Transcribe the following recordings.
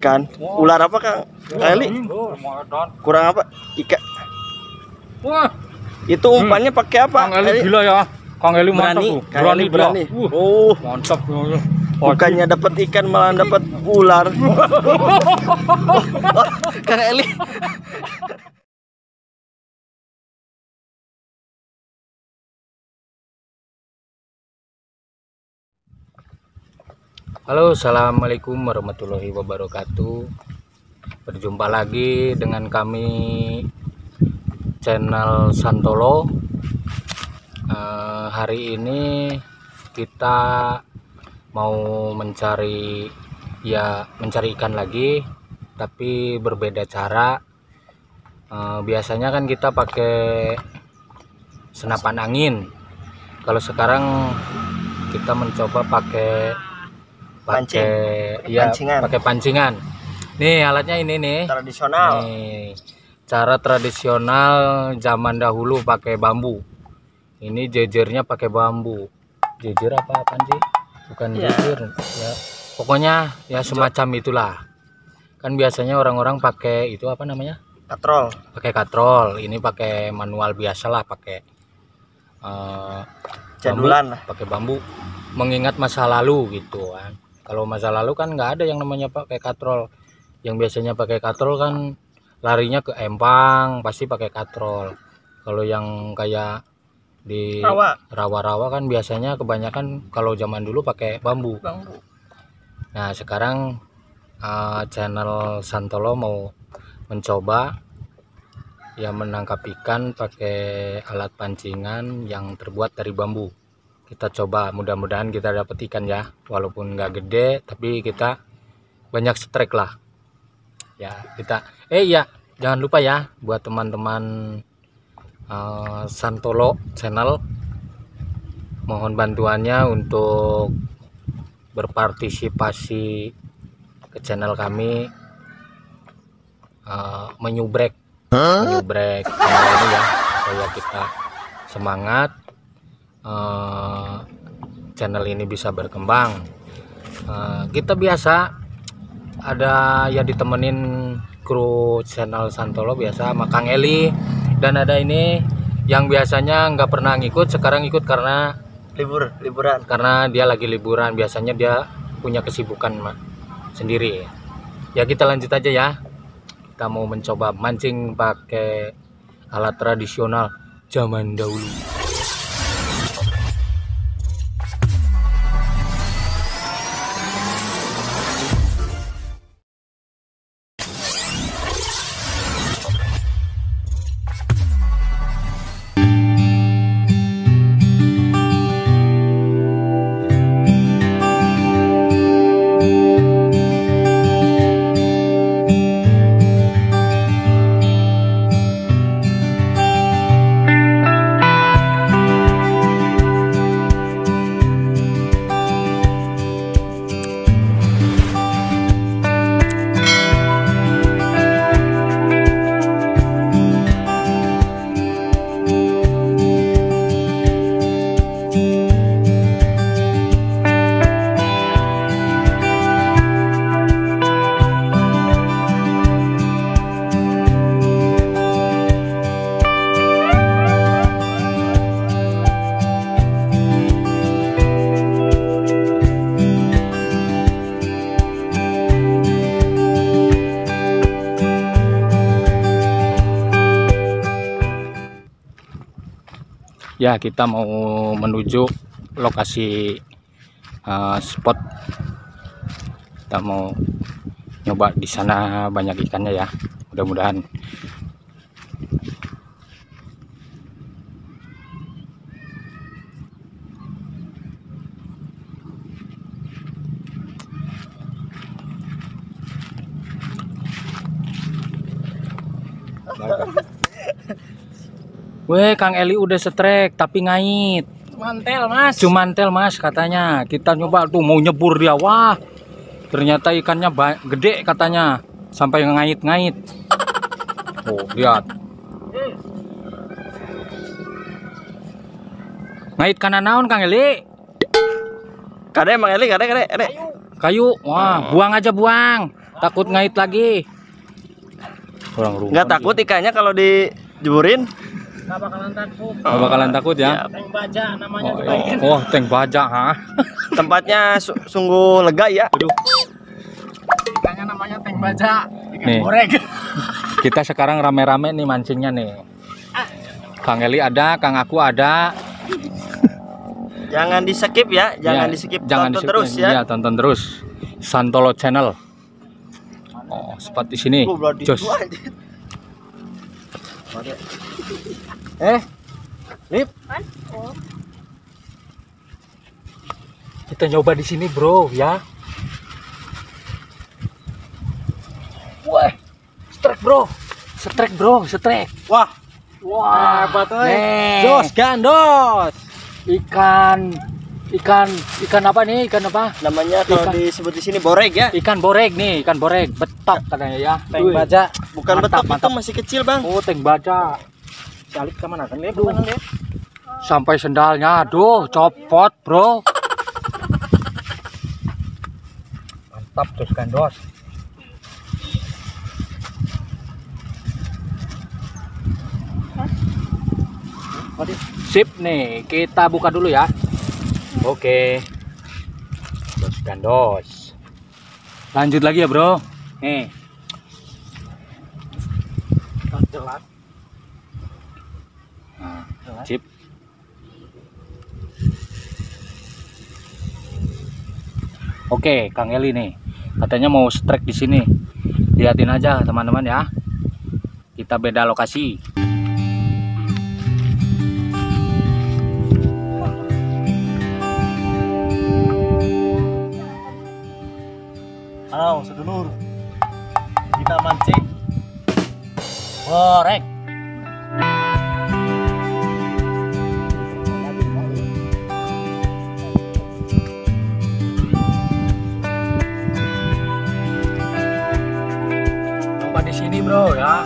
ikan. Ular apa Kang Eli? Kurang apa? Ikan. Wah, itu umpannya pakai apa? Kang Eli gila ya. Kang Eli mantap tuh. Kang Eli berani. Mantap. Bukannya dapat ikan malah dapat ular. Kang Eli. Halo, assalamualaikum warahmatullahi wabarakatuh. Berjumpa lagi dengan kami channel Santolo. Hari ini kita mau mencari ikan lagi, tapi berbeda cara. Biasanya kan kita pakai senapan angin. Kalau sekarang kita mencoba pakai pancingan. Nih alatnya ini nih. Tradisional. Nih, cara tradisional zaman dahulu pakai bambu. Ini jejernya pakai bambu. Jejer apaan sih? Bukan jejer ya. Pokoknya ya semacam itulah. Kan biasanya orang-orang pakai itu apa namanya? Katrol. Pakai katrol. Ini pakai manual biasa lah, pakai jadulan lah. Pakai bambu. Mengingat masa lalu gitu kan. Kalau masa lalu kan nggak ada yang namanya pakai katrol. Yang biasanya pakai katrol kan larinya ke empang, pasti pakai katrol. Kalau yang kayak di rawa-rawa kan biasanya kebanyakan kalau zaman dulu pakai bambu. Nah sekarang channel Santolo mau mencoba ya menangkap ikan pakai alat pancingan yang terbuat dari bambu. Kita coba, mudah-mudahan kita dapat ikan ya, walaupun nggak gede tapi kita banyak strike lah ya. Kita ya jangan lupa ya buat teman-teman Santolo channel, mohon bantuannya untuk berpartisipasi ke channel kami, menyubrek channel ini ya, supaya kita semangat, channel ini bisa berkembang. Kita biasa ada ya ditemenin kru channel Santolo biasa sama Kang Eli, dan ada ini yang biasanya nggak pernah ngikut, sekarang ikut karena liburan, karena dia lagi liburan. Biasanya dia punya kesibukan sendiri ya. Kita lanjut aja ya, kita mau mencoba mancing pakai alat tradisional zaman dahulu. Ya, kita mau menuju lokasi spot. Kita mau nyoba di sana banyak ikannya ya, mudah-mudahan. Weh, Kang Eli udah strike tapi ngait. Cumantel mas katanya. Kita nyoba tuh mau nyebur dia. Wah, ternyata ikannya gede katanya, sampai ngait-ngait. Oh, lihat. Ngait kana naon Kang Eli? Kade Mang Eli, kade. Kayu. Wah, buang aja buang. Takut ngait lagi. Kurang rumah. Nggak takut ikannya kalau dijeburin? Nggak bakalan takut ya. Siap. Tank baja namanya. Oh, tank baja, ha. Tempatnya sungguh lega ya. Aduh. Ikannya namanya tank baja. Nih. Goreng. Kita sekarang rame-rame nih mancingnya nih. Kang Eli ada, Kang Aku ada. Jangan di skip ya, jangan di skip. Jangan tonton terus ya. Iya, tonton terus. Santolo Channel. Oh, spot di sini. Jos. Lip. Kita nyoba di sini, bro, ya. Wah, strike, bro. Strike, bro, strike. Wah, Wah, hebat, nih. Jos gandos. Ikan apa nih? Ikan apa? Namanya kalau Ikan. disebut di sini boreg ya. Ikan boreg nih, ikan boreg. Betok katanya ya. Tank Wih. baja. Bukan Mantap, betok, mantap. itu masih kecil, Bang. Oh, tank baja. Salip ke mana kan, Lip? Aduh. Sampai sendalnya, aduh, copot, bro. Mantap terus gandos. Sip nih, kita buka dulu ya. Oke. Terus gandos. Lanjut lagi ya, bro. Nih. Jelas. Nah, sip. Oke, Kang Eli nih. Katanya mau strike di sini. Lihatin aja, teman-teman ya. Kita beda lokasi. Halo, sedulur. Kita mancing boreg. Coba di sini, bro, ya.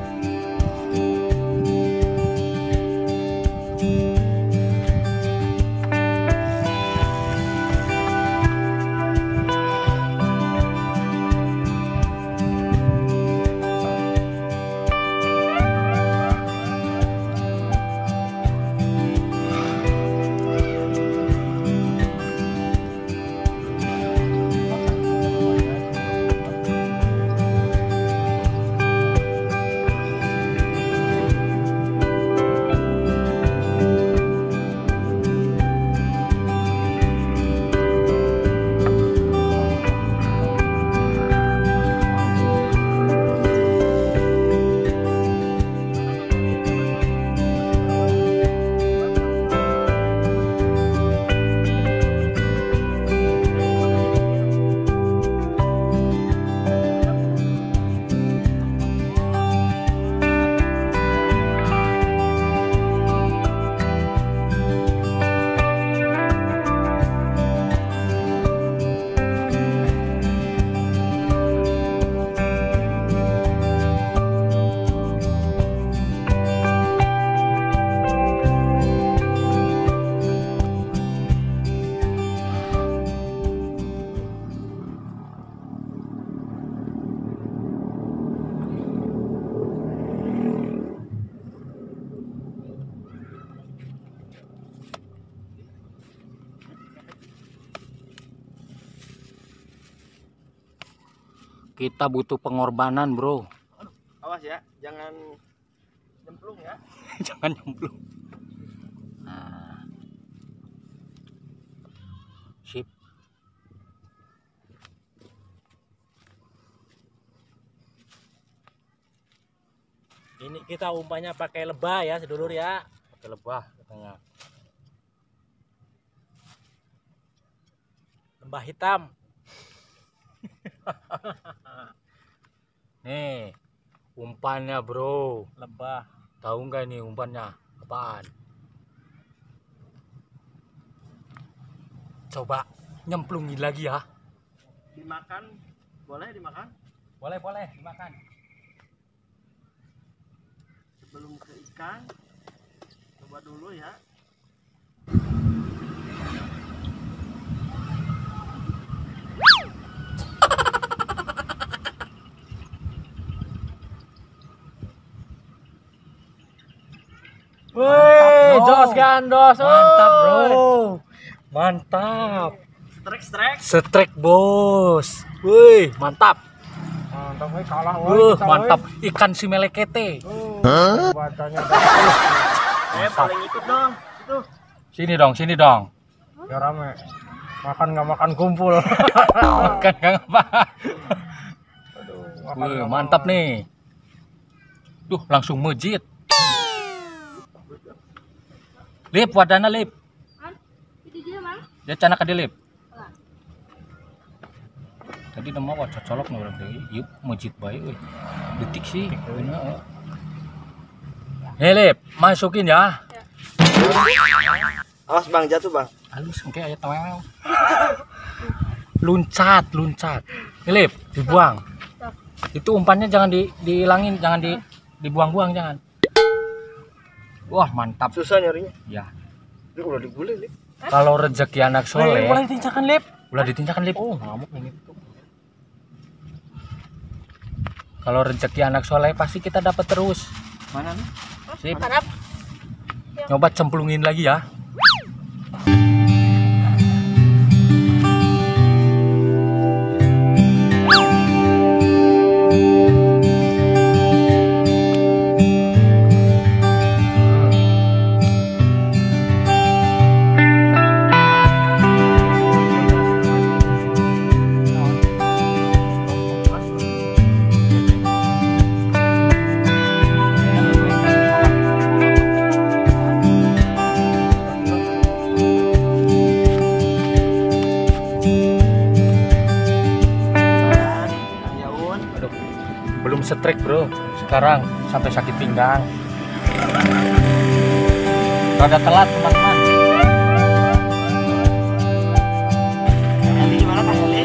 Kita butuh pengorbanan, bro. Awas ya, jangan nyemplung ya. Jangan nyemplung. Nah. Sip. Ini kita umpannya pakai lebah ya, sedulur ya. Pakai lebah katanya. Lebah hitam. Nih, umpannya, bro. Lebah. Tahu nggak ini umpannya apaan? Coba nyemplungin lagi ya. Dimakan, boleh dimakan? Boleh dimakan. Sebelum ke ikan, coba dulu ya. Wih, jos gandos. Mantap, bro. Mantap. Strek. Strike, bos. Wih, mantap. Mantap, kalah woy. Mantap. Ikan si melekete. Bacanya Paling ikut dong. Itu. Sini dong. ya rame. Makan nggak makan kumpul. Makan nggak apa. Aduh, Wih, mantap nih. Duh, langsung mejit. Lip, wadana lip. Itu dia, Mang. Ya cana ka lip. Tadi nama wajah colok nih orang tadi. Yuk, mejit baik euy. Detik sih. Bener. Nih, Lip, masukin ya. Awas Bang, jatuh Bang. Halus engke aya tawel. Luncat. Nih, Lip, dibuang. Itu umpannya jangan dihilangin, jangan dibuang-buang jangan. Wah, mantap. Susah nyarinya. Ya. Itu udah digulai, Lip. Kalau rezeki anak soleh, Boleh tincakan lip. ulah ditincakan Lip. Oh, ngamuk ini. Kalau rezeki anak soleh pasti kita dapat terus. Mana nih? Sip. Harap. Nyoba cemplungin lagi ya. Aduh, belum strike bro. Sekarang sampai sakit pinggang. Rada telat teman-teman. Eli gimana Kang Eli?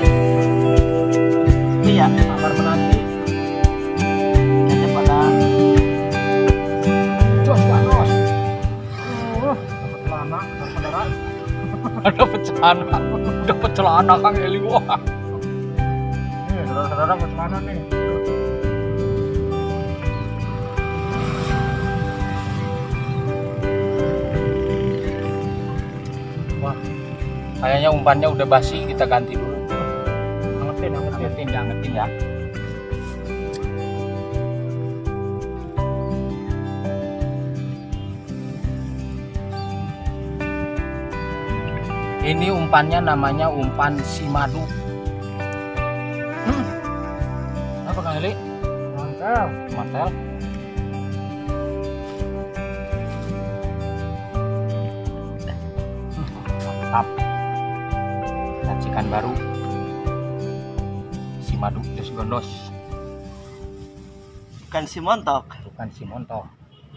Iya, Kamar menanti. aja pada Jos panos. Dapat celana, saudara. Dapat celana Kang Eli. Wah. Nih, saudara-saudara dapat celana nih. Wah. Kayaknya umpannya udah basi, kita ganti dulu. Angetin. Angetin ya. Ini umpannya namanya umpan simadu. Apa Kang Eli? Mantap. Mantel. Mantap. Racikan baru. Simadu des gondos. bukan si montok. Bukan si montok.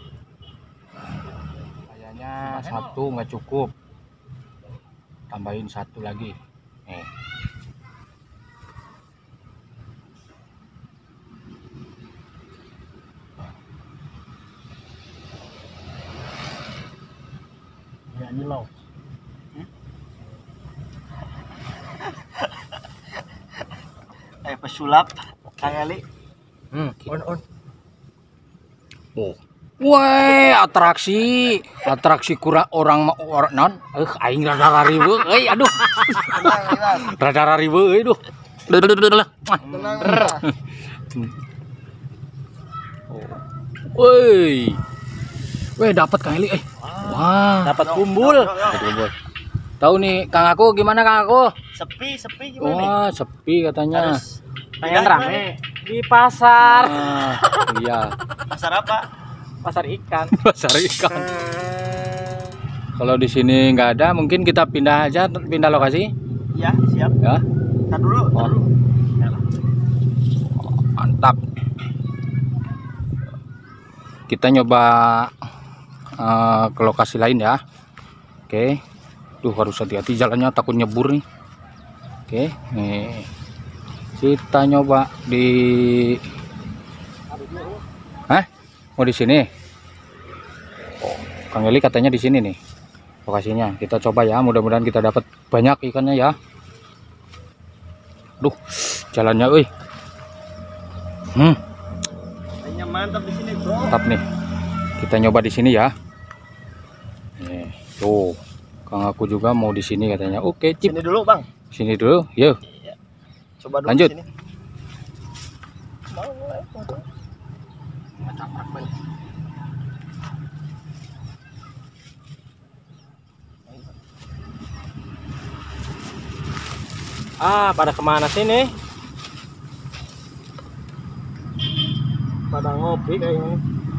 Kayaknya satu nggak cukup. Tambahin satu lagi. Nih. Ya ini loh. Pesulap Kang Eli. On. Oh. Weh, atraksi kurang orang non. Aing rada rariweuh aduh. Rada rariweuh duh. Woi. Weh, dapat Kang Eli Wah, Dapat kumbul. tahu nih Kang Aku gimana Kang Aku? Sepi gimana nih? Wah, sepi katanya. Harus Pengen pindah rame di pasar. Ah, iya, gimana? Pasar apa? Pasar ikan. pasar ikan. Kalau di sini nggak ada, mungkin kita pindah aja, pindah lokasi Iya, siap. ya. Tar dulu. Oh. Mantap. Kita nyoba ke lokasi lain ya. Oke. Duh, harus hati-hati jalannya, takut nyebur nih. Oke, nih. Kita nyoba di mau di sini. Oh, Kang Eli katanya di sini nih lokasinya. Kita coba ya, mudah-mudahan kita dapat banyak ikannya ya. Duh, jalannya euy. Kayaknya mantap di sini, Bro. Mantap nih. Kita nyoba di sini ya. Tuh, Kang aku juga mau di sini katanya. Oke, Cip. Sini dulu bang. Sini dulu. Yuk. Coba dulu Lanjut. sini. Ah, pada kemana sini? Pada ngopi kayaknya.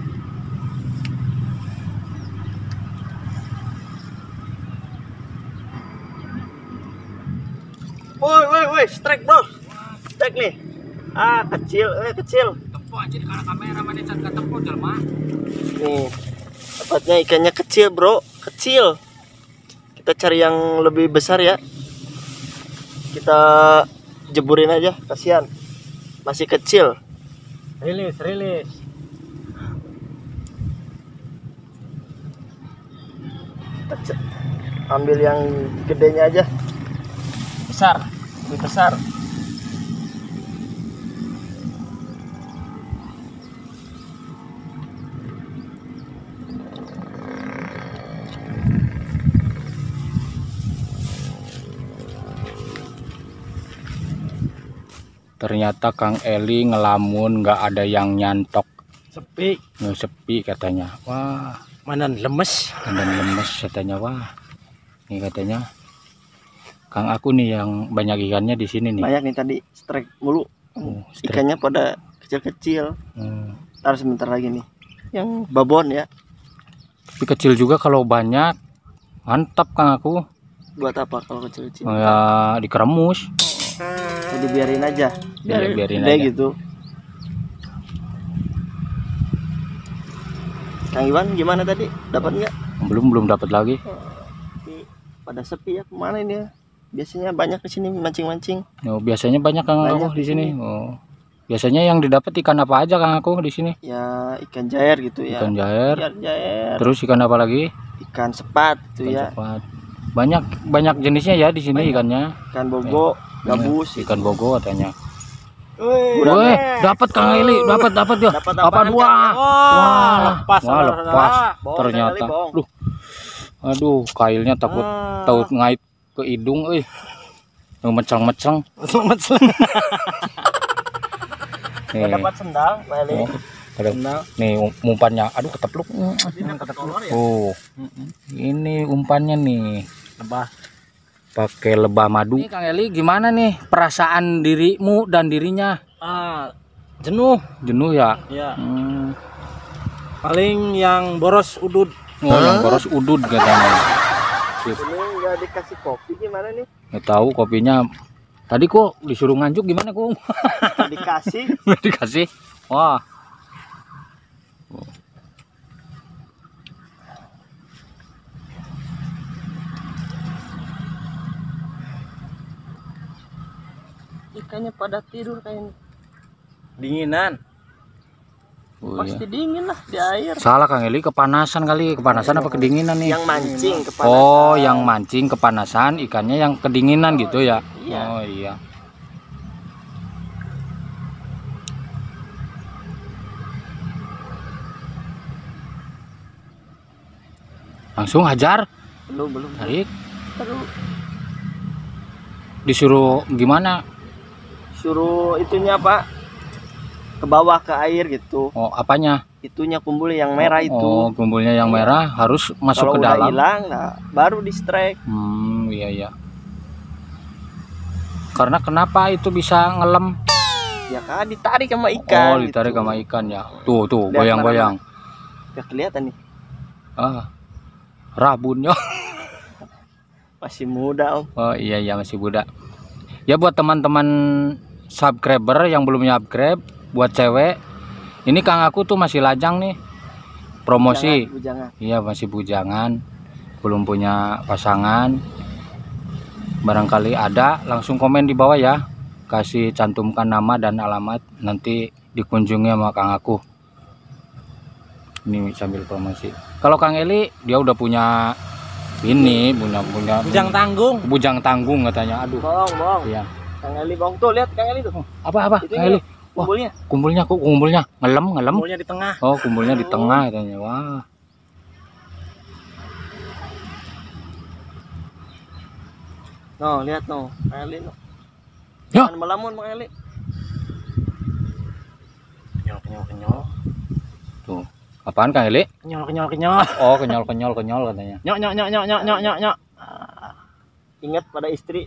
Woi, strike bro. Strike nih. Ah, kecil, kecil. Tempo aja kalau kamera mana cat ketemu jelma. Nih, dapatnya ikannya kecil bro, kecil. Kita cari yang lebih besar ya. Kita jeburin aja, kasihan. Masih kecil. Rilis. Ambil yang gedenya aja. Besar, lebih besar. Ternyata Kang Eli ngelamun nggak ada yang nyantok. Sepi. Sepi katanya. Wah, Mana lemes? dan lemes katanya. Wah, ini katanya Kang aku nih yang banyak ikannya di sini nih. Banyak nih tadi strike mulu. Oh, strike. Ikannya pada kecil-kecil. Ntar sebentar lagi nih. Yang babon ya. Tapi kecil juga kalau banyak. Mantap Kang aku. Buat apa kalau kecil-kecil? Ya dikeremus. Jadi biarin aja. Biarin Gede aja. gitu. Kang Iwan gimana tadi? Dapat nggak? Belum dapat lagi. Pada sepi ya, kemana ini ya? Biasanya banyak di sini mancing-mancing. Oh, biasanya banyak Kang Banyak aku di di sini. sini. Oh. Biasanya yang didapat ikan apa aja Kang aku di sini? Ya ikan jair gitu ya. Ikan jair. Jair. Terus ikan apa lagi? Ikan sepat itu Ikan ya. sepat. Banyak jenisnya ya di sini Banyak. ikannya. Ikan bogo, gabus. Ikan bogo katanya. Udah, Weh, dapat Kang Eli, dapat ya. Dapat Apa apaan, dua? Kang? Wah, lepas. Wah, lepas. Bohong, Ternyata. Kang Eli, bohong. Duh. Aduh, kailnya takut ngait ke hidung euy. Meceng-meceng. Nggak dapat sendal, Meli. Oh, nih umpannya. Aduh, ketepluk. Oh. Ini umpannya nih. Lebah. Pakai lebah madu. Nih Kang Eli, gimana nih perasaan dirimu dan dirinya? Jenuh. Jenuh ya? Ya. Hmm. Paling yang boros udud. Oh, yang boros udud katanya. Ini nggak dikasih kopi gimana nih? Nggak tahu kopinya. Tadi kok disuruh nganjuk gimana kok? Dikasih. Dikasih. Wah. Ikannya pada tidur kayaknya. Dinginan. Oh, Pasti iya. dingin lah di air. Salah Kang Eli, kepanasan kali. Kepanasan apa kedinginan nih? Yang mancing kepanasan. Oh, yang mancing kepanasan, ikannya yang kedinginan gitu ya? Iya. Oh iya. Langsung hajar, Belum. tarik. Baru Disuruh gimana? suruh itunya Pak ke bawah ke air gitu. Oh, apanya? Itunya kumpul yang merah itu. Oh, kumpulnya yang merah harus masuk Kalau ke udah dalam. hilang, nah, baru di strike. Iya. Karena kenapa itu bisa ngelem? Ya kan ditarik sama ikan. Oh, ditarik gitu. sama ikan ya. Tuh, Lihat goyang-goyang. Gak kelihatan nih. Rabunnya. Masih muda Om. Oh iya masih muda. Ya buat teman-teman subscriber yang belum subscribe, buat cewek, ini Kang aku tuh masih lajang nih, promosi. Bujangan. Iya masih bujangan, belum punya pasangan. Barangkali ada, langsung komen di bawah ya, kasih cantumkan nama dan alamat, nanti dikunjungi sama Kang aku. Ini sambil promosi. Kalau Kang Eli dia udah punya ini, punya Bujang tanggung. bujang tanggung katanya. Aduh. Bohong. Iya. Kang Eli bohong tuh, lihat Kang Eli tuh. Apa Itu Kang Eli? Wah, kumpulnya. kumpulnya ngelem. Kumpulnya di tengah. Oh, kumpulnya di tengah katanya. Wah. No, lihat no. Kang Eli no. Ya. Jangan melamun Kang Eli. Kenyol. Tuh. Apaan Kang Eli? Kenyol. Oh, kenyol katanya. Nyok. Ingat pada istri.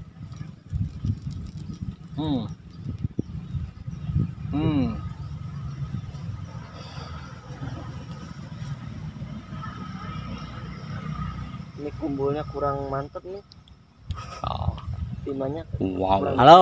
Hmm. Ini kumpulnya kurang mantep nih. Oh, Timanya. wow. Halo.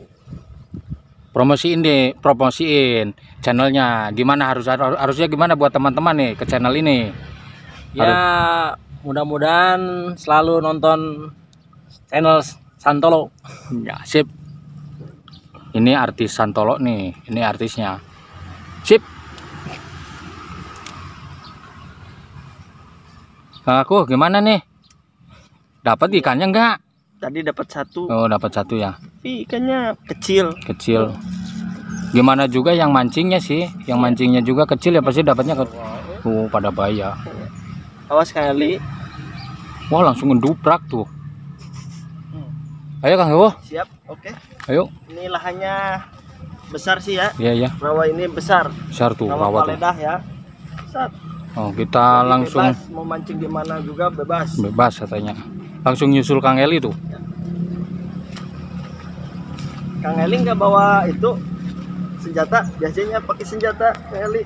Promosiin channelnya. Gimana harusnya gimana buat teman-teman nih ke channel ini? Ya, mudah-mudahan selalu nonton channel Santolo. Ya, sip. Ini artis Santolo nih, ini artisnya. Sip. Kang aku gimana nih? Dapat ikannya enggak? Tadi dapat satu. Oh, dapat satu ya. Tapi ikannya kecil. Kecil. Gimana juga yang mancingnya sih? Yang mancingnya juga kecil ya pasti dapatnya pada bahaya. Awas Kang Eli. Wah, langsung ngeduprak tuh. Ayo Kang Ewo. Siap. Oke. Ayo. Ini lahannya besar sih ya. Iya. Rawa ini besar. Besar tuh Rawa rawa tuh. Paledah ya. Besar. Oh, kita Jadi langsung bebas, mau mancing di mana juga bebas. bebas katanya. Langsung nyusul Kang Eli tuh. Kang Eli nggak bawa itu senjata, biasanya pakai senjata Kang Eli.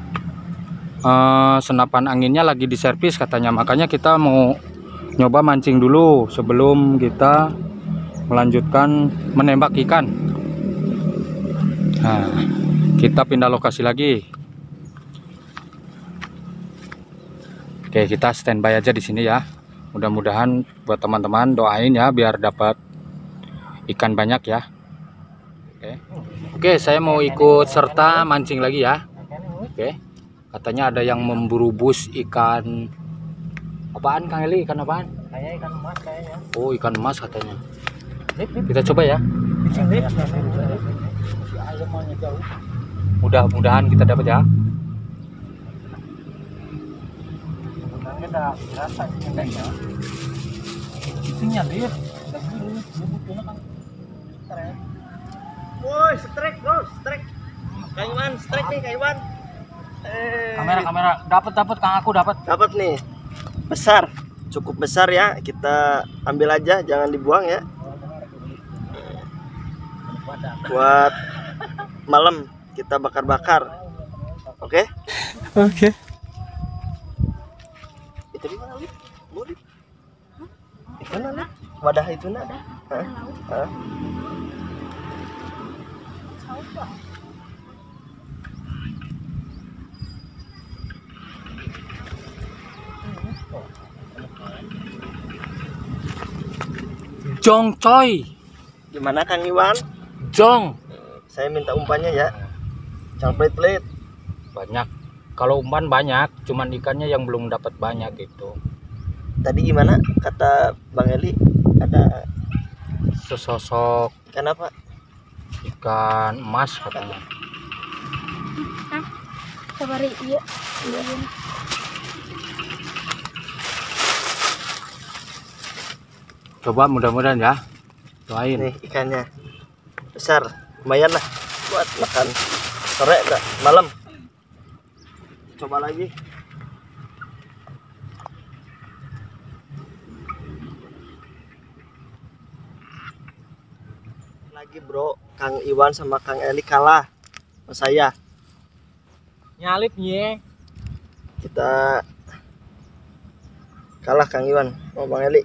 Senapan anginnya lagi diservis katanya, makanya kita mau nyoba mancing dulu sebelum kita melanjutkan menembak ikan. Nah, kita pindah lokasi lagi. Oke, kita standby aja di sini ya. Mudah-mudahan buat teman-teman doain ya biar dapat ikan banyak ya. Oke, saya mau ikut serta mancing lagi ya. Oke. Katanya ada yang memburu bus ikan apaan Kang Eli? Ikan apaan? Kayak ikan emas kayaknya. Oh, ikan emas katanya. Kita coba ya. Mudah-mudahan kita dapat ya. Ada rasa kayaknya. Isinya lihat. Woi, strike bro, strike. Kang Iwan, strike nih Kang Iwan. Kamera dapat Kang aku dapat. Dapat nih. Besar, cukup besar ya. Kita ambil aja, jangan dibuang ya. Buat malam kita bakar-bakar. Oke? Oke. Itu di mana, Lip? Boleh. Di mana, Lip? Wadah itu nak? Hah? Hah? Jong coy. Gimana Kang Iwan? Jong. Saya minta umpannya ya. Jangan pelit-pelit. Banyak. Kalau umpan banyak, cuman ikannya yang belum dapat banyak gitu. Tadi gimana kata Bang Eli? Ada Sesosok ikan apa? ikan emas katanya. Sabari iya. Coba mudah-mudahan ya. Doain. Nih ikannya besar, lumayan lah buat makan sore malam. Coba lagi. Lagi bro, Kang Iwan sama Kang Eli kalah sama saya. Nyalip nye. Kita kalah Kang Iwan sama Bang Eli.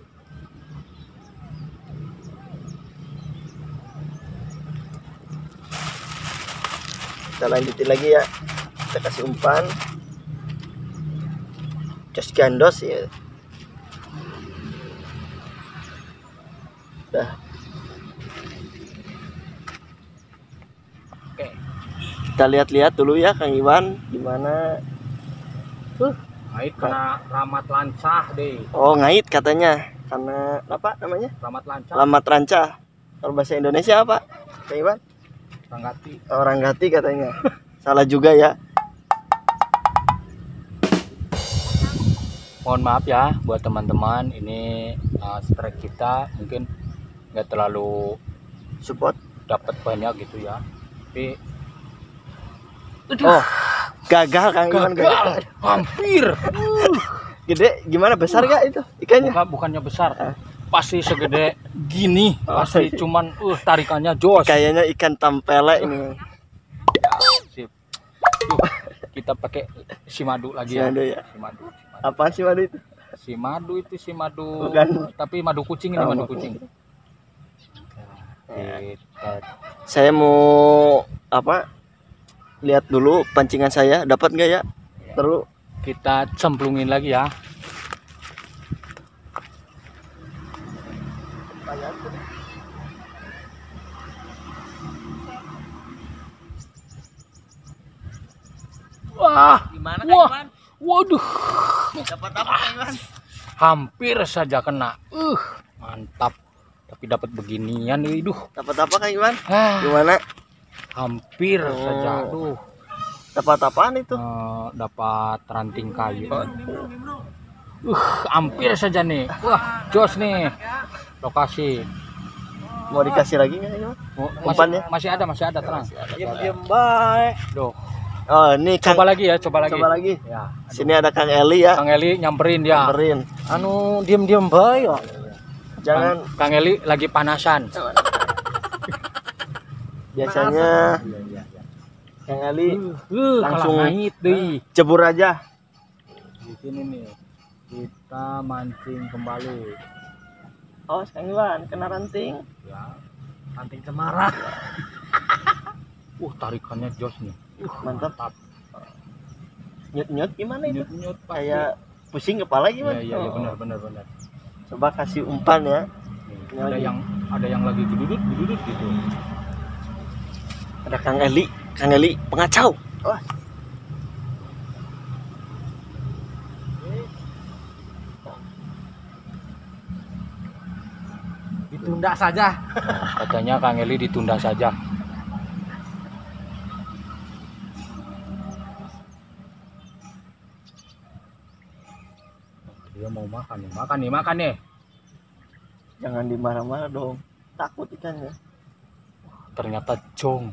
Kita lanjutin lagi ya. Kita kasih umpan. Just gandos ya. Udah. Oke. Kita lihat-lihat dulu ya Kang Iwan gimana. Ngait kena ramat lancah deh. Oh, ngait katanya. Karena apa namanya? Ramat lancah. Lamat rancah. Kalau bahasa Indonesia apa? Kang Iwan? Ranggati. Orang gati katanya. Salah juga ya. Mohon maaf ya buat teman-teman, ini strike kita mungkin nggak terlalu support. dapat banyak gitu ya. Tapi Oh, gagal Kang Iwan, gagal. hampir. Gede gimana, besar gak itu ikannya? Bukannya besar, pasti segede gini, Oh, pasti iya. cuman tarikannya jos. Kayaknya ikan tampele ini. Sip. Yuk, kita pakai si madu lagi ya. Si madu ya. Si madu. Apaan sih madu itu? Si madu. Bukan. Tapi madu kucing ini, Oh, madu bukan. kucing. Kita Saya mau apa? Lihat dulu pancingan saya dapat nggak ya? Terus kita cemplungin lagi ya. Wah, Gimana wah, Iwan? waduh, dapat apa Kang Iwan? hampir saja kena. Mantap. Tapi dapat beginian, duh. Dapat apa Kang Iwan? Ah, Gimana? hampir Oh. saja, aduh. Dapat apaan itu? Dapat ranting kayu. Hampir saja nih. Wah, jos nih. Lokasi. Mau dikasih lagi nggak Kang Iwan? Umpannya? Masih ada, tenang. Diam baik. Duh. Oh, ini Kang. Coba lagi ya, coba lagi. Coba lagi. Ya. Sini ada Kang Eli ya. Kang Eli nyamperin dia. Samperin. Anu diam-diam bae ya. Jangan Kang Eli lagi panasan. biasanya Kang Eli langsung langsung ngait deh. jebur aja. Di sini nih. Kita mancing kembali. Oh, Kang Iwan kena ranting. Ya. Anting cemara. Tarikannya jos nih. Mantap. Nyut-nyut gimana itu? Nyut-nyut Kayak pusing kepala gimana? Iya, Oh. benar. Coba kasih umpan ya. Nih, ada yang lagi gedudut gitu. Ada Kang Eli pengacau. Wah, Ditunda saja. Katanya Kang Eli ditunda saja. Dia mau makan nih. jangan dimarah-marah dong. Takut ikannya. Ternyata jong.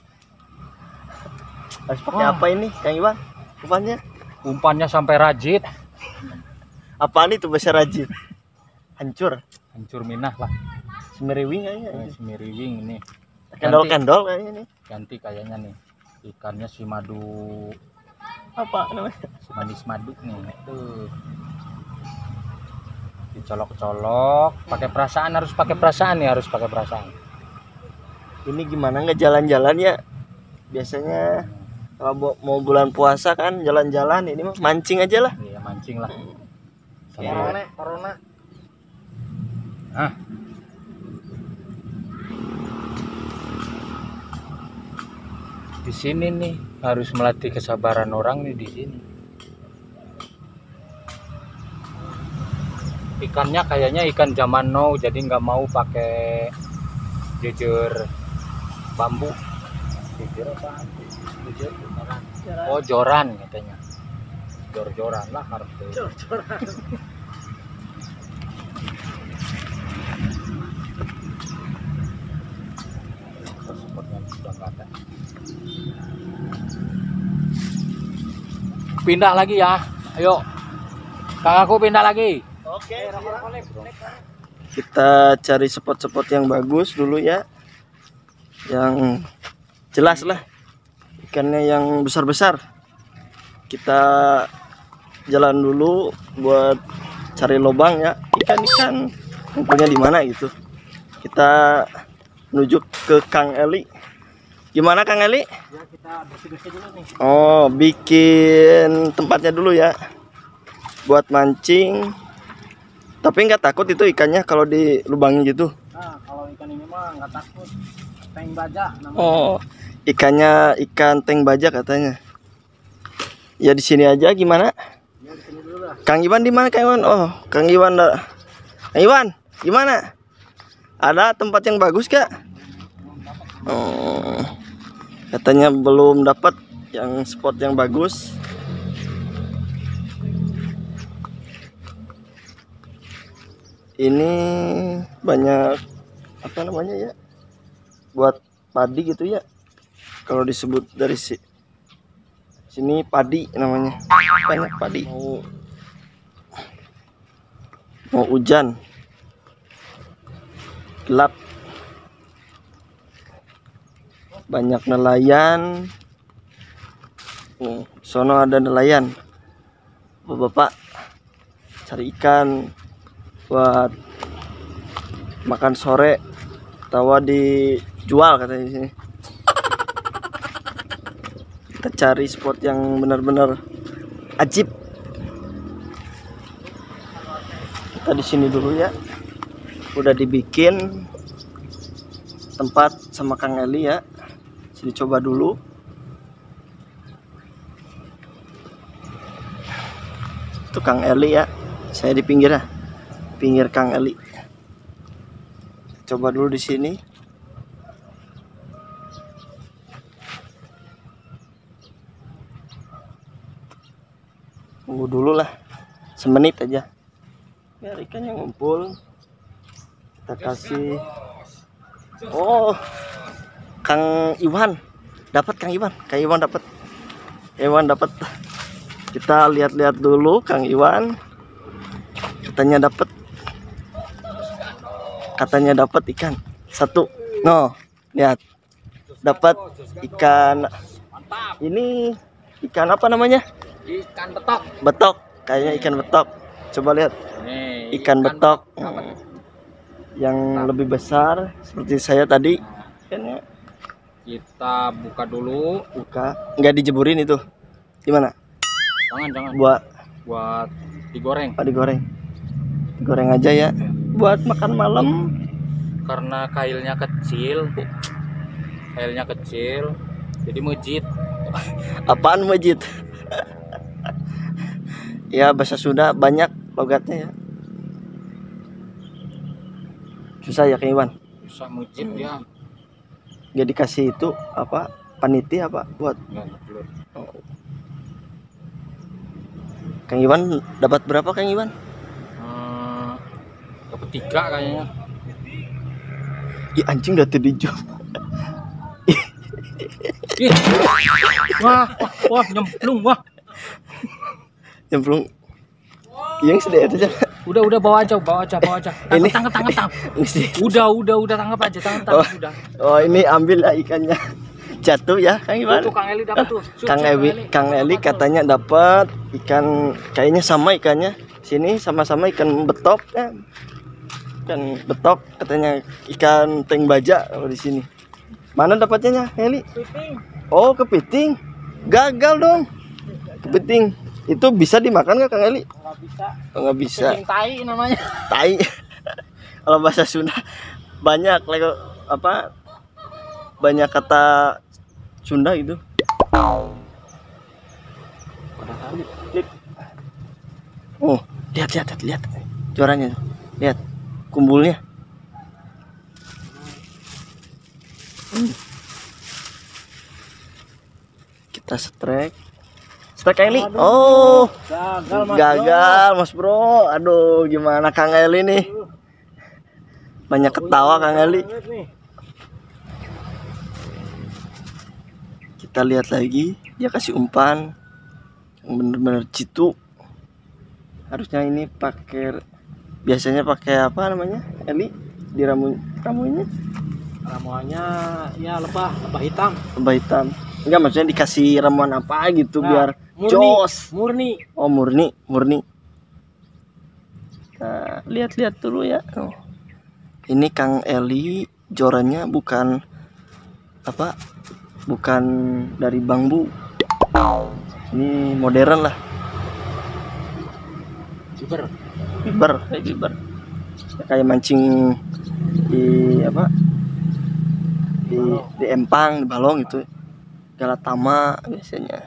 Harus pakai Wah. apa ini, Kang Iwan? Umpannya? Umpannya sampai rajit. Apaan itu bahasa rajin? Hancur. Hancur minah lah. Semeriwing kayaknya. Semiriwing ini. Kendol-kendol kayaknya nih. Ganti kayaknya nih. Ikannya si madu. Apa namanya? Si manis madu nih. Tuh. Dicolok-colok. Harus pakai perasaan. Ini gimana nggak jalan-jalan ya? Biasanya kalau mau bulan puasa kan jalan-jalan, ini mah mancing aja lah. Iya, mancing lah. Corona. Di sini nih harus melatih kesabaran orang nih di sini. Ikannya kayaknya ikan zaman now, jadi nggak mau pakai jejer bambu. Jejer apa? Jejer joran. Oh, joran katanya. Jor-joran lah harus. Spotnya sudah nggak ada. Pindah lagi ya, ayo Kang aku pindah lagi. Oke. Kita cari spot-spot yang bagus dulu ya. Yang jelas lah. Ikannya yang besar-besar. Kita jalan dulu buat cari lubang ya. Ikan-ikan ngumpulnya di mana gitu. Kita menuju ke Kang Eli. Gimana Kang Eli? Ya kita bersih-bersih dulu nih. Oh, bikin tempatnya dulu ya. Buat mancing. Tapi nggak takut itu ikannya kalau dilubangi gitu. Nah, kalau ikan ini mah nggak takut. Tank baja namanya. Oh, ikannya ikan tank baja katanya. Ya di sini aja gimana? Ya di sini dulu lah. Kang Iwan di mana Kang Iwan? Oh, Kang Iwan. Kang Iwan, gimana? Ada tempat yang bagus gak? Oh, katanya belum dapat yang spot yang bagus. Ini banyak apa namanya ya, buat padi gitu ya, kalau disebut dari sini padi namanya, banyak padi. Mau hujan, gelap, banyak nelayan. Sono ada nelayan, bapak-bapak cari ikan buat makan sore, tawa dijual katanya di sini. Kita cari spot yang benar-benar ajib. Kita di sini dulu ya. Udah dibikin tempat sama Kang Eli ya. Sini coba dulu. Itu Kang Eli ya. Saya di pinggir ya. Pinggir Kang Eli. Coba dulu di sini. Tunggu dulu lah. Semenit aja. Biar ikannya ngumpul. Kita kasih. Oh, Kang Iwan dapat, Kang Iwan dapat. Kita lihat-lihat dulu Kang Iwan. Katanya dapat ikan satu. No, lihat. Dapat ikan. Ini ikan apa namanya? Ikan betok. Betok, kayaknya ikan betok. Coba lihat. Nih, Ikan betok. Yang lebih besar seperti saya tadi. Ikannya kita buka dulu. buka, nggak dijeburin itu. Gimana? Jangan. Buat Digoreng. digoreng. Digoreng aja ya. Buat makan malam. Karena kailnya kecil. Jadi mejit. Apaan majid? Ya bahasa Sunda banyak logatnya ya. Susah ya Kang Iwan. Bisa mejit ya. Nggak dikasih itu apa? Paniti apa buat? Belum. Kang Iwan dapat berapa Kang Iwan? Dapat 3 kayaknya. Ih anjing udah dijum. Ih. Wah, nyemplung wah. Nyemplung. Yang sedih aja. Udah bawa aja. Ini Tangkap. mesti. Udah tangkap aja, Oh. udah. Oh ini ambil lah ikannya. Jatuh ya Kang Iwan. Tuh Kang Eli dapat tuh. Kang Eli katanya dapat ikan, kayaknya sama ikannya. Sini sama-sama ikan betok ya. Ikan betok katanya, ikan teng baja kalau di sini. Mana dapatnya Eli? Oh, kepiting. Gagal dong. Kepiting. Itu bisa dimakan nggak Kang Eli? Nggak bisa. Oh, nggak bisa. Kepiting tai namanya. Tai. Kalau bahasa Sunda banyak apa? Banyak kata Sunda gitu. Oh, lihat juaranya. Lihat kumpulnya. Kita strike Eli. Oh, gagal Mas Bro. Aduh, gimana Kang Eli nih? Banyak ketawa Kang Eli. Kita lihat lagi, dia kasih umpan yang bener-bener jitu. Harusnya ini biasanya pakai apa namanya Eli di ramuannya ya lebah hitam. Lebah hitam. Enggak, maksudnya dikasih ramuan apa gitu biar jos. Murni. Oh, murni. Nah, lihat dulu ya. Oh. Ini Kang Eli jorannya bukan dari bambu. Ini modern lah. Fiber. Kayak mancing di empang, di balong itu. Galatama biasanya.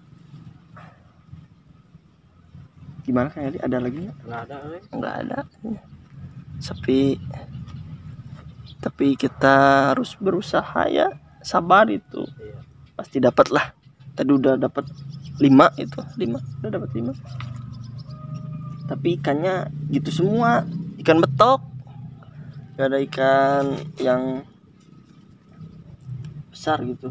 Gimana Kang Eli? Ada lagi nggak? Nggak ada. Sepi. Tapi kita harus berusaha ya. Sabar itu. Pasti dapat lah. Tadi udah dapat 5 itu. 5. Udah dapat 5. Tapi ikannya gitu semua. Ikan betok. Gak ada ikan yang besar gitu.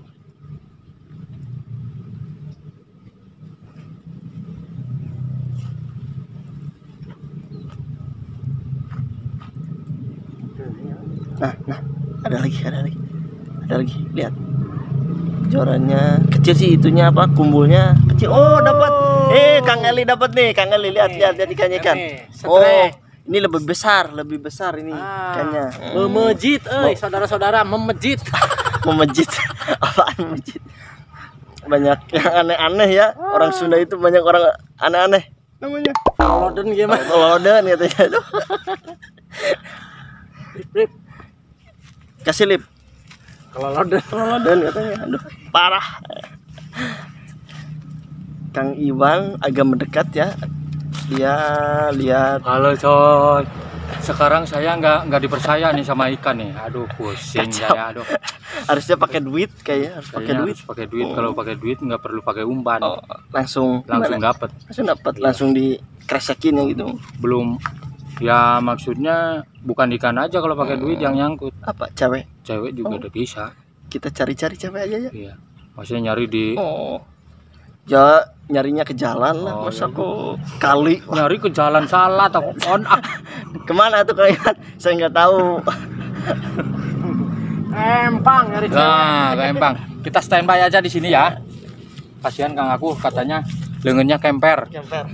Nah, ada lagi, lihat. Jorannya kecil sih, itunya apa? Kumbulnya kecil. Oh, dapat. Kang Eli dapat nih. Kang Eli lihat ikannya kan. Oh, ini lebih besar ini ikannya. Memejit, saudara-saudara, memejit. Memejit. Apaan memejit? Banyak yang aneh-aneh ya. Orang Sunda itu banyak orang aneh-aneh namanya. Loden gimana? Loden katanya. Lip. Kasih lip. Kalau loden Katanya. Aduh, parah. Kang Iwan agak mendekat ya. Dia lihat. Halo coy, sekarang saya nggak dipercaya nih sama ikan nih. Aduh pusing Kacau. saya. Aduh, Harusnya pakai duit kayaknya. Harus pakai duit. harus pakai duit. Kalau pakai duit nggak perlu pakai umpan. Oh, langsung Langsung dapat. langsung dikresekin ya gitu. Belum. Ya maksudnya bukan ikan aja kalau pakai duit yang nyangkut. Apa cewek? Cewek juga udah bisa. Kita cari-cari cewek aja ya. Iya. Maksudnya nyari di Ya nyarinya ke jalan lah, Oh, masa iya. kok kali. nyari ke jalan salah atau on Kemana tuh kalian? Saya nggak tahu. empang nyari cewek. Nah, Empang. Kita standby aja di sini ya. Kasihan Kang aku katanya lengannya kemper. Kemper.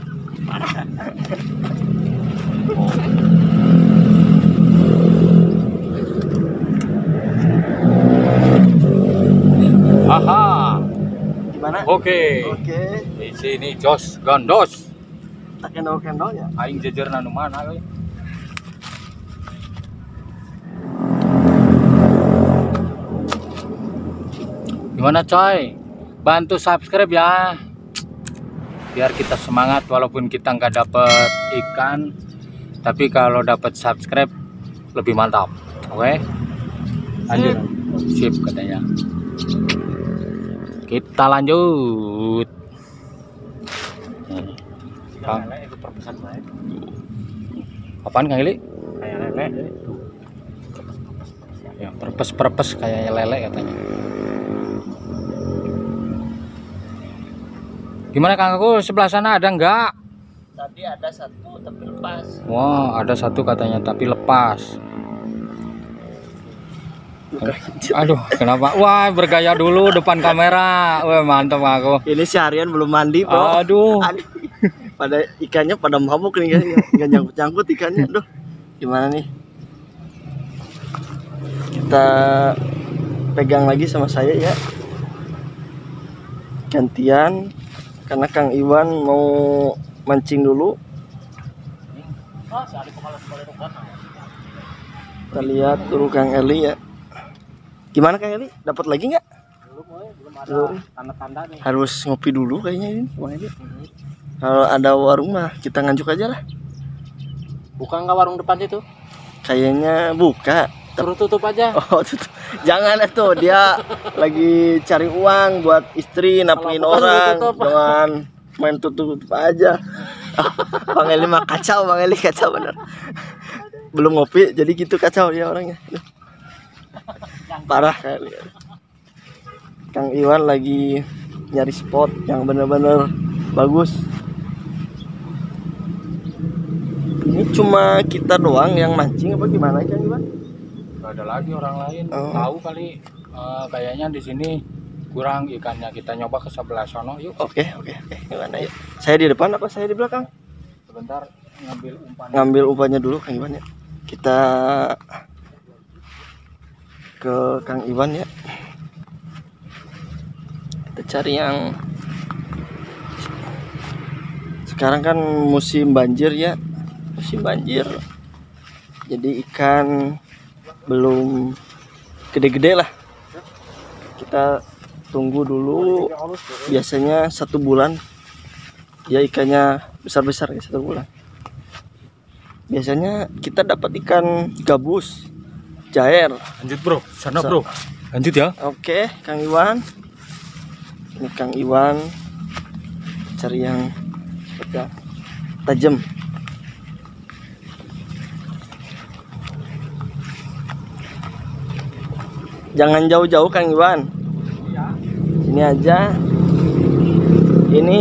Aha. Gimana? Oke. Oke. Di sini jos gandos. Tak kendor ya. Aing jejer nanu mana euy. Gimana coy? Bantu subscribe ya. Biar kita semangat walaupun kita nggak dapet ikan, tapi kalau dapat subscribe lebih mantap. Oke? Lanjut. Sip katanya. Kita lanjut. Kang, Itu perpesan baik. apaan Kang Ili? Kayak lele. Ya, perpes kayak lele katanya. Gimana Kang aku sebelah sana ada enggak? Tadi ada satu tapi lepas. Wah, ada satu katanya tapi lepas. Aduh, kenapa? Wah, bergaya dulu depan kamera. Wah, mantap aku. Ini seharian belum mandi, Bro. Aduh. Pada ikannya pada mabuk nih, nggak nyangkut ikannya. Aduh, gimana nih? Kita pegang lagi sama saya ya. Gantian, karena Kang Iwan mau mancing dulu. Kita lihat dulu Kang Eli ya. Gimana Kang Eli? Dapat lagi nggak? Belum ada Belum. tanda-tanda nih. Harus ngopi dulu kayaknya ini, Bang Eli. Kalau ada warung mah kita nganjuk aja lah. Buka nggak warung depan situ? Kayaknya buka. Suruh tutup aja. Oh, tutup. Jangan itu, dia lagi cari uang buat istri, napkin Kalau bukan orang. ditutup. Jangan main tutup aja. Bang Eli mah kacau, Bang Eli kacau bener. Belum ngopi, jadi gitu kacau dia orangnya. Parah kali. Kang Iwan lagi nyari spot yang bener-bener bagus. Ini cuma kita doang yang mancing apa gimana Kang Iwan? Gak ada lagi orang lain. Oh. Tahu kali kayaknya di sini kurang ikannya. Kita nyoba ke sebelah sono yuk. Oke. Gimana ya? Saya di depan apa saya di belakang? Sebentar ngambil umpan. Ngambil umpannya dulu Kang Iwan ya. Kita ke Kang Iwan ya. Kita cari yang sekarang kan musim banjir ya. Musim banjir. Jadi ikan belum gede-gede lah. Kita tunggu dulu. Biasanya 1 bulan ya ikannya besar-besar ya 1 bulan. Biasanya kita dapat ikan gabus, jair. Lanjut bro, sana bro. Lanjut ya. Oke, Kang Iwan. Ini Kang Iwan cari yang seperti tajam. Jangan jauh-jauh Kang Iwan. Ini aja. Ini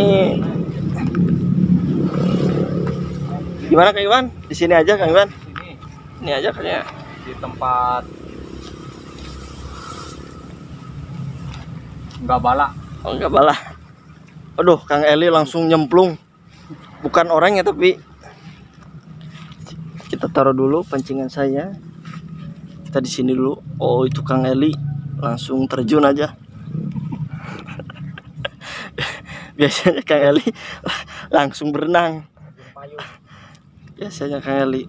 gimana Kang Iwan? Di sini aja Kang Iwan. Ini aja kayaknya. Di tempat nggak bala. Oh, enggak balah. Aduh, Kang Eli langsung nyemplung. Bukan orangnya tapi kita taruh dulu pancingan saya. Kita di sini dulu. Oh, itu Kang Eli langsung terjun aja. Biasanya Kang Eli langsung berenang. Biasanya Kang Eli.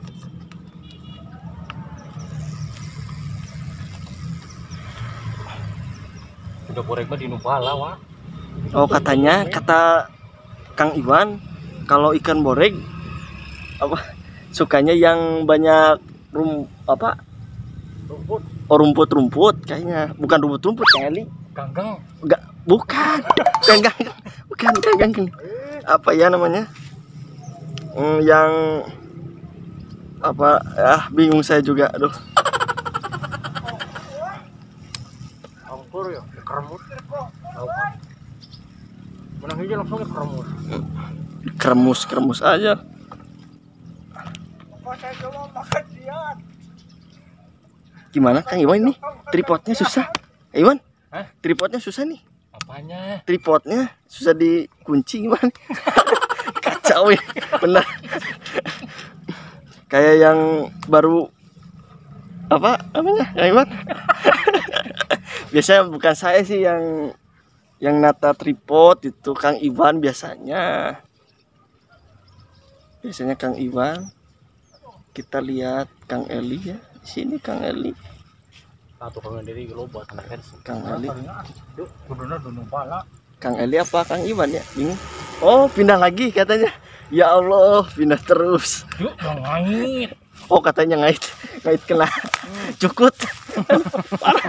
Udah korek mah di Nubala wah. Oh, katanya kata Kang Iwan kalau ikan boreg apa sukanya yang banyak Rumput. Oh, rumput-rumput kayaknya. Bukan rumput-rumput Kang Eli. Ganggang. Enggak, bukan. Ganggang. Bukan ganggang. Apa ya namanya? Yang apa? Bingung saya juga. Aduh. Angkur ya, keremut. Tahu kan? Menang hijau langsung ke keremut. Kremus aja. Gimana Kang Iwan ini? Tripodnya susah. Iwan? Hah? Tripodnya susah nih. Apanya? Tripodnya susah dikunci gimana? Kacau ya. Benar. Kayak yang baru apa namanya? Kang Iwan? Biasanya bukan saya sih yang nata tripod itu Kang Iwan biasanya. Biasanya Kang Iwan. Kita lihat Kang Eli ya. Di sini Kang Eli. Satu kangen diri lo buat anak versi. Kang Eli. Duh, kuduna di Nubala. Kang Eli apa Kang Iwan ya? Bingung. Oh, pindah lagi katanya. Ya Allah, pindah terus. Yuk, yang ngait. Oh, katanya ngait kena cukut. Parah.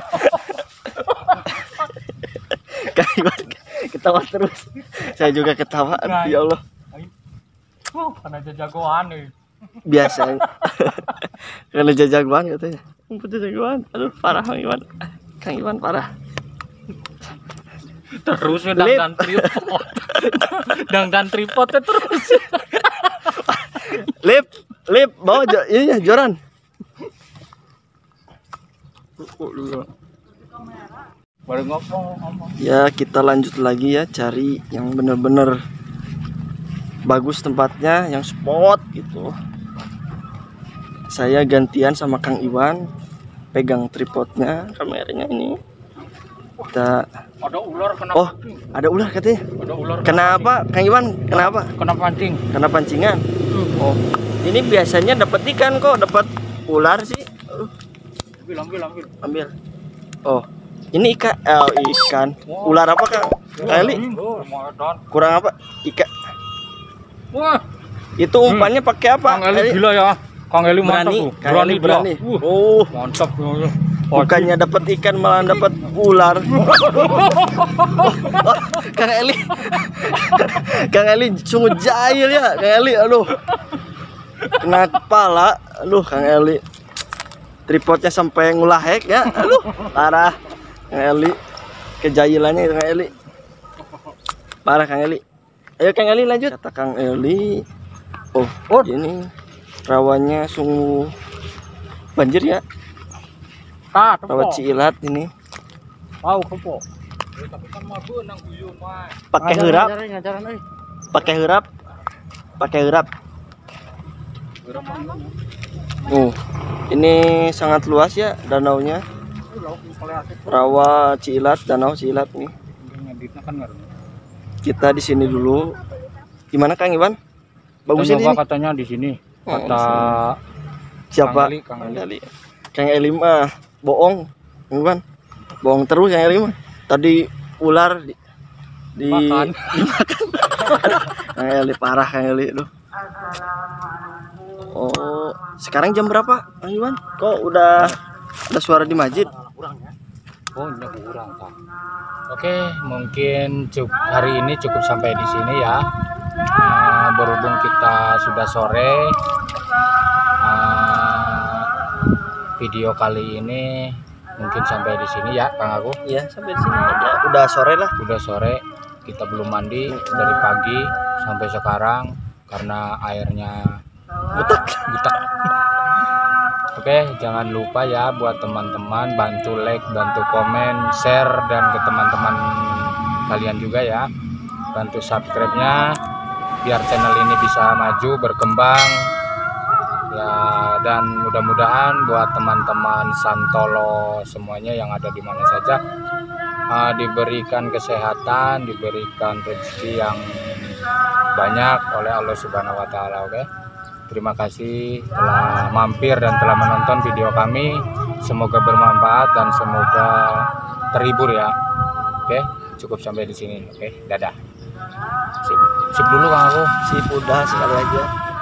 Kang Iwan ketawa terus. Saya juga ketawa. Ya Allah. Karena jagoan nih. Biasa. Karena jagoan katanya. Jagoan. Aduh, parah Kang Iwan. Kang Iwan parah. Terus ya Lip. dan tripod. dan tripodnya terus. Lip, bawa ini joran. Baru ngomong. Ya, kita lanjut lagi ya cari yang bener-bener bagus tempatnya, yang spot gitu. Saya gantian sama Kang Iwan pegang tripodnya, kameranya ini. Kita Ada ular kena Oh, pancing. ada ular katanya. Ada ular. Kenapa Kang Iwan? Kenapa? Kena pancing. Karena pancingan. Oh, ini biasanya dapat ikan kok, dapat ular sih. Ambil. Ambil. Oh, ini ikan. Ular apa Kang? Kang Eli? Kurang apa? Ikan. Wah, Itu umpannya pakai apa? Kang Eli gila ya. Kang Eli mantap Berani, tuh. Kang Eli berani. dia. Oh, Mantap. bukannya dapat ikan malah dapat ular. Oh, Kang Eli. Kang Eli sungguh jahil ya, Kang Eli. Aduh. Kena kepala. Aduh, Kang Eli. Tripodnya sampai ngulahek ya. Aduh, parah. Kang Eli. Kejahilannya Kang Eli. Parah Kang Eli. Ayo Kang Eli lanjut. Kata Kang Eli. Oh, ini rawannya sungguh banjir ya. Rawa Ciilat ini. Tahu kepo. Tapi kan mah beunang uyuh mah. Pakai hurap. Pakai hurap. Ini sangat luas ya danaunya. Rawa Ciilat, Danau Ciilat nih. Kita di sini dulu. Gimana Kang Iwan? Bagus ini. Katanya di sini. Oh, Kata siapa? Kang Eli. Kang Eli mah bohong, Kang Iwan. Bohong terus Kang Eli mah. Tadi ular dimakan. Kang Eli parah Kang Eli tuh. Oh, sekarang jam berapa Kang Iwan? Kok udah suara di masjid? Oh, ini kurang Kang. Oke, mungkin hari ini cukup sampai di sini ya. Berhubung kita sudah sore, video kali ini mungkin sampai di sini ya Kang Aku. Ya sampai di sini aja. Udah sore lah. Udah sore, kita belum mandi dari pagi sampai sekarang karena airnya Butek. butek. Oke, jangan lupa ya buat teman-teman bantu like, bantu komen, share dan ke teman-teman kalian juga ya. Bantu subscribe-nya biar channel ini bisa maju berkembang. Ya, dan mudah-mudahan buat teman-teman Santolo semuanya yang ada di mana saja diberikan kesehatan, diberikan rezeki yang banyak oleh Allah Subhanahu wa taala. Oke. Terima kasih telah mampir dan telah menonton video kami. Semoga bermanfaat dan semoga terhibur ya. Oke, cukup sampai di sini. Oke, dadah. Sip dulu Kang Aku. Sip udah sekali aja.